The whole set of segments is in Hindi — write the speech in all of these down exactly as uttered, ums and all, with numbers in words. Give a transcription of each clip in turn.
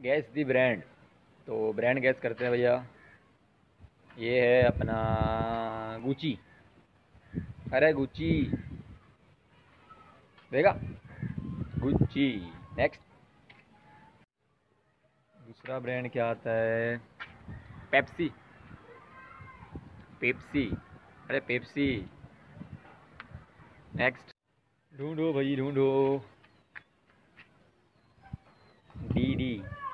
Gas the brand. तो ब्रांड गैस करते हैं भैया। ये है अपना गुची। अरे गुची देगा। गुची। नेक्स्ट। दूसरा ब्रांड क्या आता है? पेप्सी। पेप्सी। अरे पेप्सी। नेक्स्ट। ढूंढो भाई ढूंढो। D D.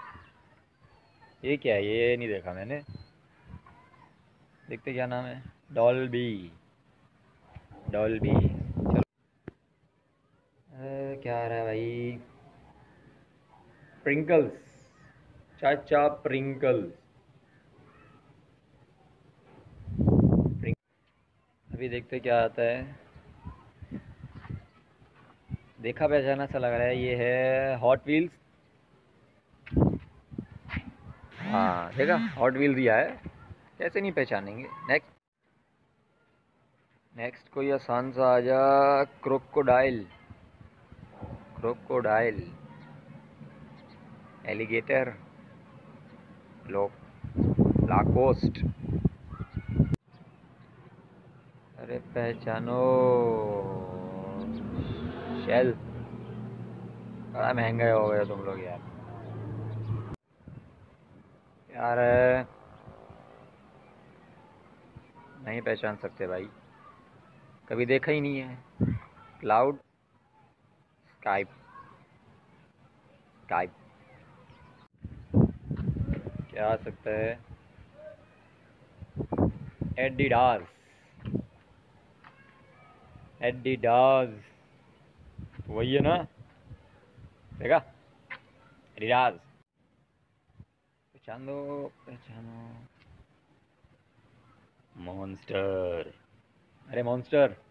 ये क्या है? ये नहीं देखा मैंने। देखते क्या नाम है। डॉल्बी। डॉल्बी चलो। अ, क्या आ रहा है भाई? प्रिंकल्स। चाचा प्रिंकल्स। प्रिंक- अभी देखते क्या आता है। देखा पहचाना सा लग रहा है। ये है हॉट व्हील्स। हाँ देखा, हॉट व्हील्स दिया है। कैसे नहीं पहचानेंगे। नेक्स्ट। नेक्स्ट कोई आसान सा आ जा। क्रोकोडाइल। क्रोकोडाइल। एलिगेटर। लो। लाकोस्ट। अरे पहचानो। शेल। बड़ा महंगा हो गया तुम लोग यार। यार नहीं पहचान सकते भाई। कभी देखा ही नहीं है। क्लाउड। स्काइप। स्काइप। क्या आ सकता है? एडिडास। एडिडास। वही है ना? देखा। एडिडास। पहचान दो। पहचानो। मॉन्स्टर। अरे मॉन्स्टर।